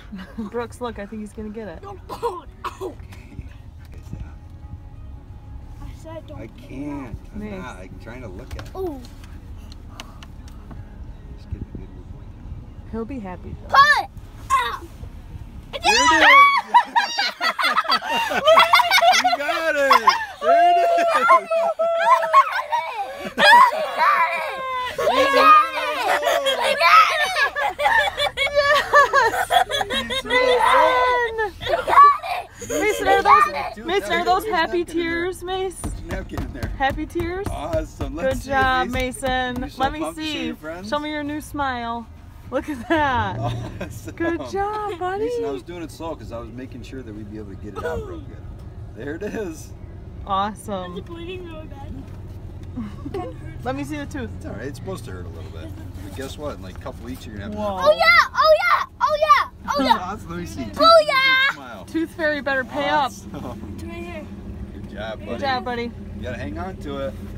Brooks, look, I think he's gonna get it. I said don't. I can't. I'm Nice. not. I'm trying to look at it. Oh, Just get a good one. He'll be happy though. pull it. Ow. There it is! You got it! There it is! Mason, are those happy tears, Mace? Put your napkin in there. Happy tears? Awesome. Good Let's see it, job, Mason. Mason. You so Let me pumped to see. your friends? Show me your new smile. Look at that. Awesome. Good job, buddy. Mason, I was doing it slow because I was making sure that we'd be able to get it out real good. There it is. Is Awesome. it bleeding really bad? Let me see the tooth. It's alright. It's supposed to hurt a little bit. But guess what? In like a couple weeks, you're going to have Whoa. Oh yeah! Oh yeah! Oh yeah! Oh yeah! Awesome. Let me see. Oh yeah! Smile. Tooth fairy better pay up. Awesome. It's right here. Good job, buddy. Good job, buddy. You got to hang on to it.